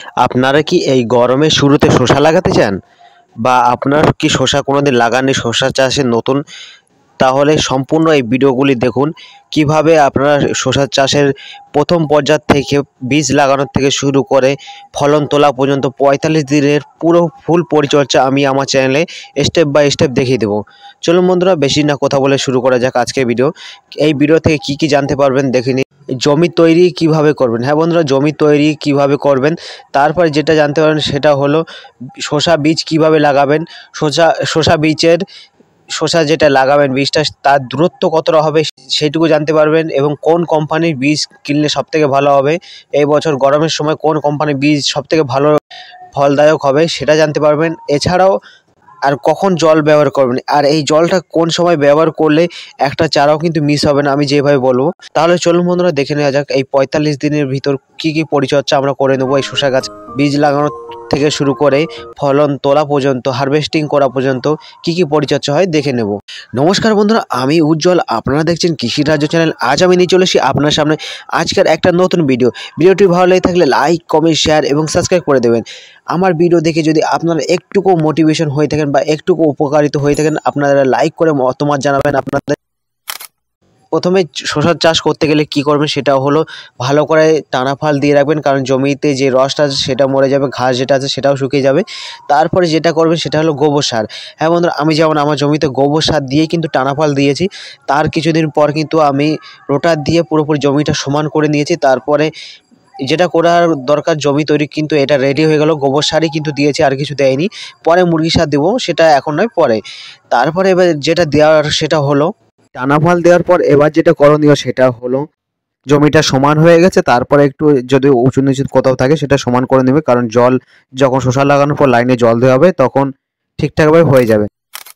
আপনারা কি এই গরমের শুরুতে শসা লাগাতে চান? বা আপনার কি শসা কোনোদিন লাগাননি, শসা চাষে নতুন? তাহলে সম্পূর্ণ এই ভিডিওগুলি দেখুন। কিভাবে আপনারা শসা চাষের প্রথম পর্যায় থেকে বীজ লাগানোর থেকে শুরু করে ফলন তোলা পর্যন্ত ৪৫ দিনের পুরো ফুল পরিচর্যা আমি আমার চ্যানেলে স্টেপ বাই স্টেপ দেখিয়ে দেবো। চলুন বন্ধুরা, বেশি না কথা বলে শুরু করা যাক আজকের ভিডিও। এই ভিডিও থেকে কি জানতে পারবেন দেখে নিন। জমি তৈরি কিভাবে করবেন? হ্যাঁ বন্ধুরা, জমি তৈরি কিভাবে করবেন, তারপর যেটা জানতে পারবেন সেটা হলো শসা বীজ কিভাবে লাগাবেন। শসা বীজের শসা যেটা লাগাবেন বীজটা, তার দূরত্ব কতটা হবে সেইটুকু জানতে পারবেন, এবং কোন কোম্পানির বীজ কিনলে সবথেকে ভালো হবে। এই বছর গরমের সময় কোন কোম্পানির বীজ সবথেকে ভালো ফলদায়ক হবে সেটা জানতে পারবেন। এছাড়াও আর কখন জল ব্যবহার করবেন, আর এই জলটা কোন সময় ব্যবহার করলে একটা চারাও কিন্তু মিস হবে না, আমি যেভাবে বলবো। তাহলে চলুন বন্ধুরা, দেখে নেওয়া যাক এই ৪৫ দিনের ভিতর কি কি পরিচর্যা আমরা করে নেবো এই শসা গাছ বীজ লাগানো থেকে শুরু করে ফলন তোলা পর্যন্ত, হারভেস্টিং করা পর্যন্ত কি কি পরিচর্যা হয় দেখে নেব। নমস্কার বন্ধুরা, আমি উজ্জ্বল, আপনারা দেখছেন কৃষি রাজ্য চ্যানেল। আজ আমি নিয়ে চলে এসেছি আপনার সামনে আজকের একটা নতুন ভিডিওটি ভালো লেগে থাকলে লাইক, কমেন্ট, শেয়ার এবং সাবস্ক্রাইব করে দেবেন। আমার ভিডিও দেখে যদি আপনারা একটুকু মোটিভেশন হয়ে থাকেন বা একটুকু উপকারিত হয়ে থাকেন, আপনারা লাইক করে মতামত জানাবেন। আপনাদের প্রথমে শসার চাষ করতে গেলে কি করবেন সেটা হলো ভালো করে টানা ফাল দিয়ে রাখবেন, কারণ জমিতে যে রসটা আছে সেটা মরে যাবে, ঘাস যেটা আছে সেটাও শুকিয়ে যাবে। তারপরে যেটা করবেন সেটা হলো গোবর সার। হ্যাঁ বন্ধুরা, আমি যেমন আমার জমিতে গোবর সার দিয়েই কিন্তু টানা ফাল দিয়েছি। তার কিছুদিন পর কিন্তু আমি রোটার দিয়ে পুরোপুরি জমিটা সমান করে নিয়েছি। তারপরে যেটা করার দরকার, জমি তৈরি কিন্তু এটা রেডি হয়ে গেল, গোবর সারই কিন্তু দিয়েছি, আর কিছু দেয়নি। পরে মুরগি সার দেবো, সেটা এখন নয়, পরে। তারপরে এবার যেটা দেওয়ার সেটা হলো টানা ফাল দেওয়ার পর এবার যেটা করণীয় সেটা হলো জমিটা সমান হয়ে গেছে, তারপরে একটু যদি উঁচু নিচু কোথাও থাকে সেটা সমান করে নেবে, কারণ জল যখন শসা লাগানোর পর লাইনে জল দেওয়া হবে তখন ঠিকঠাকভাবে হয়ে যাবে।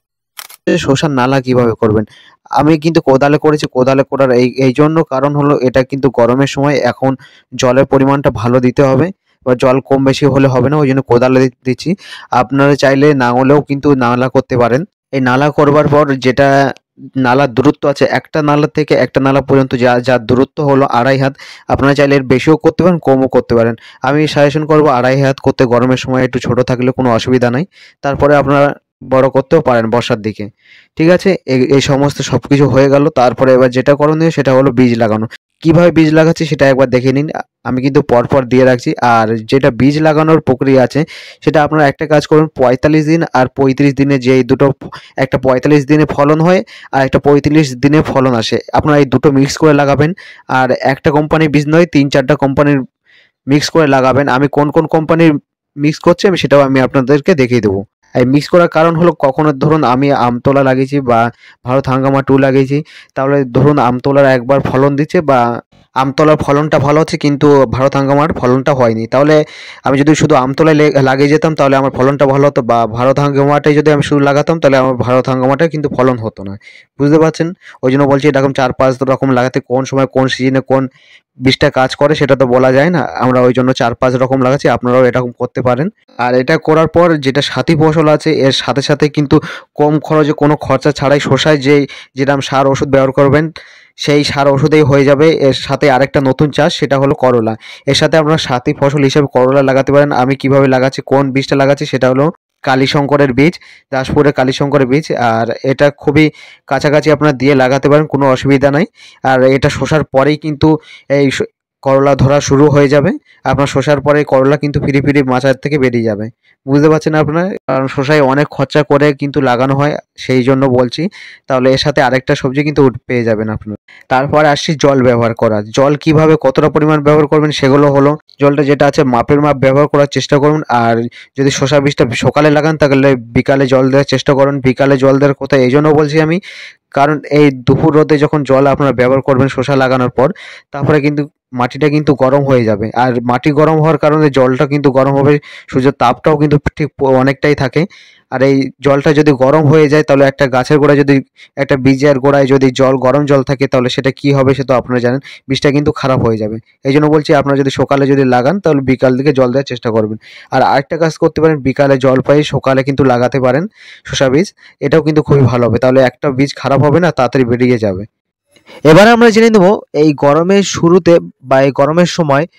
শসার নালা কিভাবে করবেন? আমি কিন্তু কোদালে করেছি। কোদালে করার এই জন্য কারণ হলো এটা কিন্তু গরমের সময় এখন জলের পরিমাণটা ভালো দিতে হবে, এবার জল কম বেশি হলে হবে না, ওই জন্য কোদালে দিচ্ছি। আপনারা চাইলে নাঙলেও কিন্তু নালা করতে পারেন। এই নালা করবার পর যেটা নালার দূরত্ব আছে, একটা নালা থেকে একটা নালা পর্যন্ত যার দূরত্ব হলো ২.৫ হাত। আপনারা চাইলে এর বেশিও করতে পারেন, কমও করতে পারেন। আমি সাজেশন করবো ২.৫ হাত করতে, গরমের সময় একটু ছোট থাকলে কোনো অসুবিধা নাই। তারপরে আপনারা বড় করতেও পারেন বর্ষার দিকে। ঠিক আছে, এই সমস্ত সবকিছু হয়ে গেল। তারপরে এবার যেটা করণীয় সেটা হলো বীজ লাগানো। কিভাবে বীজ লাগাচ্ছি সেটা একবার দেখে নিন। আমি কিন্তু পরপর দিয়ে রাখছি। আর যেটা বীজ লাগানোর প্রক্রিয়া আছে সেটা আপনারা একটা কাজ করুন, ৪৫ দিন আর ৩৫ দিনে, যে এই দুটো, একটা ৪৫ দিনে ফলন হয় আর একটা ৩৫ দিনে ফলন আসে, আপনারা এই দুটো মিক্স করে লাগাবেন। আর একটা কোম্পানির বীজ নয়, ৩-৪টা কোম্পানির মিক্স করে লাগাবেন। আমি কোন কোন কোম্পানির মিক্স করছি সেটাও আমি আপনাদেরকে দেখিয়ে দেবো। এই মিক্স করার কারণ হলো, কখনো ধরুন আমি আমতলা লাগিয়েছি বা ভারত হাঙ্গামা 2 লাগিয়েছি, তাহলে ধরুন আমতলার একবার ফলন দিচ্ছে বা আমতলার ফলনটা ভালো হচ্ছে কিন্তু ভারত হাঙ্গামার ফলনটা হয়নি, তাহলে আমি যদি শুধু আমতলায় লাগিয়ে যেতাম তাহলে আমার ফলনটা ভালো হতো, বা ভারত হাঙ্গামাটাই যদি আমি শুধু লাগাতাম তাহলে আমার ভারত হাঙ্গামাটা কিন্তু ফলন হতো না। বুঝতে পারছেন? ওই জন্য বলছি এরকম ৪-৫ রকম লাগাতে। কোন সময় কোন সিজনে কোন বীজটা কাজ করে সেটা তো বলা যায় না, আমরা ওই জন্য ৪-৫ রকম লাগাচ্ছি। আপনারাও এরকম করতে পারেন। আর এটা করার পর যেটা সাথী ফসল আছে, এর সাথে সাথে কিন্তু কম খরচে, কোনো খরচা ছাড়াই শসায় যেরকম সার ওষুধ ব্যবহার করবেন সেই সার ওষুধেই হয়ে যাবে। এর সাথে আরেকটা নতুন চাষ, সেটা হলো করলা। এর সাথে আপনারা সাথী ফসল হিসেবে করলা লাগাতে পারেন। আমি কিভাবে লাগাচ্ছি, কোন বীজটা লাগাচ্ছি সেটা হলো কালীশঙ্করের বীজ, দাসপুরের কালীশঙ্করের বীজ। আর এটা খুবই কাছাকাছি আপনারা দিয়ে লাগাতে পারেন, কোনো অসুবিধা নাই। আর এটা শসার পরেই কিন্তু এই করলা ধরা শুরু হয়ে যাবে। আপনার শসার পরে করলা কিন্তু ফিরে ফিরে মাচার থেকে বেরিয়ে যাবে। বুঝতে পারছেন আপনারা? কারণ শসায় অনেক খরচা করে কিন্তু লাগানো হয়, সেই জন্য বলছি। তাহলে এর সাথে আরেকটা সবজি কিন্তু পেয়ে যাবেন আপনারা। তারপরে আসছি জল ব্যবহার করা। জল কিভাবে কতটা পরিমাণ ব্যবহার করবেন সেগুলো হলো, জলটা যেটা আছে মাপের মাপ ব্যবহার করার চেষ্টা করুন। আর যদি শসা বীজটা সকালে লাগান তাহলে বিকালে জল দেওয়ার চেষ্টা করুন। বিকালে জল দেওয়ার কথা এই জন্য বলছি আমি, কারণ এই দুপুর রোদে যখন জল আপনারা ব্যবহার করবেন শসা লাগানোর পর, তারপরে কিন্তু মাটিটা কিন্তু গরম হয়ে যাবে। আর মাটি গরম হওয়ার কারণে জলটা কিন্তু গরম হবে, সূর্যের তাপটাও কিন্তু ঠিক অনেকটাই থাকে। আর এই জলটা যদি গরম হয়ে যায় তাহলে একটা গাছের গোড়ায়, যদি একটা বীজের গোড়ায় যদি গরম জল থাকে তাহলে সেটা কি হবে সে তো আপনারা জানেন, বীজটা কিন্তু খারাপ হয়ে যাবে। এই জন্য বলছি আপনারা যদি সকালে যদি লাগান তাহলে বিকাল দিকে জল দেওয়ার চেষ্টা করবেন। আর আরেকটা কাজ করতে পারেন, বিকালে জল পাই সকালে কিন্তু লাগাতে পারেন শসা বীজ, এটাও কিন্তু খুবই ভালো হবে। তাহলে একটা বীজ খারাপ হবে না, তাড়াতাড়ি বেরিয়ে যাবে। এবার আমরা জেনে নেব এই গরমের শুরুতে বা এই গরমের সময়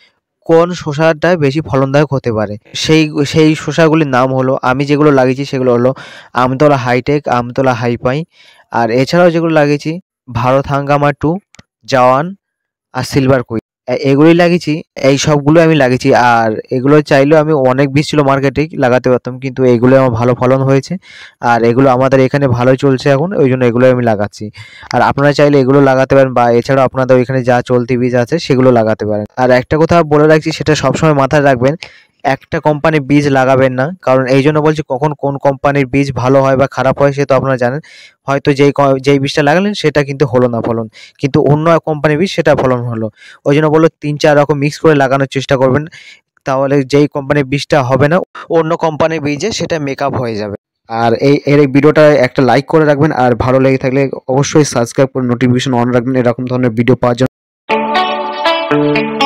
কোন শসাটা বেশি ফলনদায়ক হতে পারে। সেই শসাগুলির নাম হলো, আমি যেগুলো লাগিয়েছি সেগুলো হলো আমতলা হাইটেক, আমতলা হাইপাই, আর এছাড়াও যেগুলো লাগিয়েছি ভারত হাঙ্গামা 2, জওয়ান আর সিলভার কুইন, এগুলোই লাগিয়েছি। এই সবগুলো আমি লাগিয়েছি। আর এগুলো চাইলেও আমি অনেক বীজ ছিল মার্কেটে লাগাতে পারতাম, কিন্তু এগুলো আমার ভালো ফলন হয়েছে আর এগুলো আমাদের এখানে ভালোই চলছে এখন, ওই জন্য এগুলো আমি লাগাচ্ছি। আর আপনারা চাইলে এগুলো লাগাতে পারেন, বা এছাড়াও আপনাদের ওইখানে যা চলতি বীজ আছে সেগুলো লাগাতে পারেন। আর একটা কথা বলে রাখছি, সেটা সবসময় মাথায় রাখবেন, একটা কোম্পানির বীজ লাগাবেন না। কারণ এই জন্য বলছি, কখন কোন কোম্পানির বীজ ভালো হয় বা খারাপ হয় সে তো আপনারা জানেন। হয়তো যেই বীজটা লাগালেন সেটা কিন্তু হলো না ফলন, কিন্তু অন্য কোম্পানির বীজ সেটা ফলন হলো। ওই জন্য বললো 3-4 রকম মিক্স করে লাগানোর চেষ্টা করবেন, তাহলে যেই কোম্পানির বীজটা হবে না অন্য কোম্পানির বীজে সেটা মেকআপ হয়ে যাবে। আর এই ভিডিওটা একটা লাইক করে রাখবেন, আর ভালো লেগে থাকলে অবশ্যই সাবস্ক্রাইব করে নোটিফিকেশন অন রাখবেন এরকম ধরনের ভিডিও পাওয়ার জন্য।